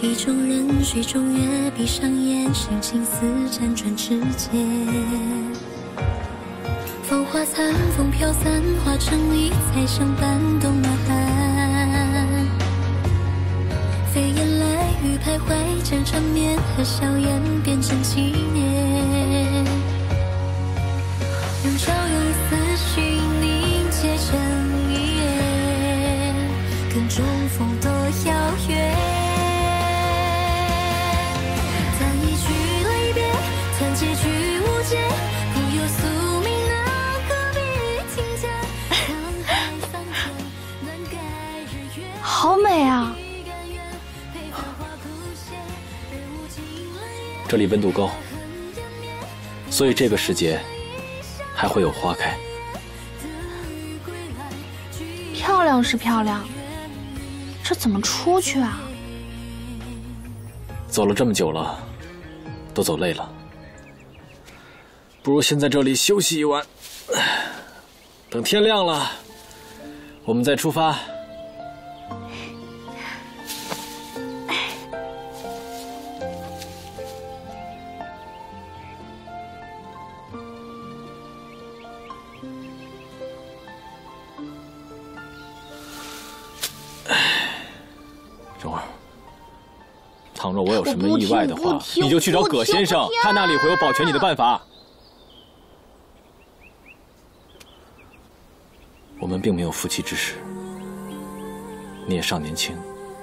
意中人，水中月，闭上眼，心情似辗转之间。风花残，风飘散，化成理财相伴，懂马斑。飞燕来，雨徘徊，将缠绵和笑颜变成纪念。用朝用思绪凝结成一夜，跟中风多遥远。谈一句离别，谈几句无解，不由宿命那何必听见？沧海桑田，难改日月。 好美啊！ 这里温度高，所以这个时节还会有花开。 漂亮是漂亮，这怎么出去啊？ 走了这么久了，都走累了，不如先在这里休息一晚，等天亮了，我们再出发。蓉儿，倘若我有什么意外的话，你就去找葛先生，他那里会有保全你的办法。我们并没有夫妻之实，你也尚年轻。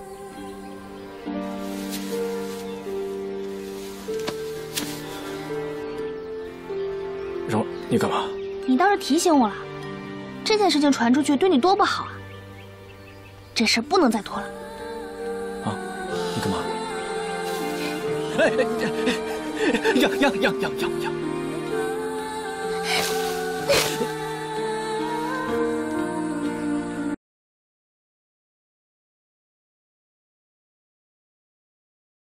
蓉儿，你干嘛？ 你倒是提醒我了，这件事情传出去对你多不好啊！这事不能再拖了。 啊，你干嘛？哎，让！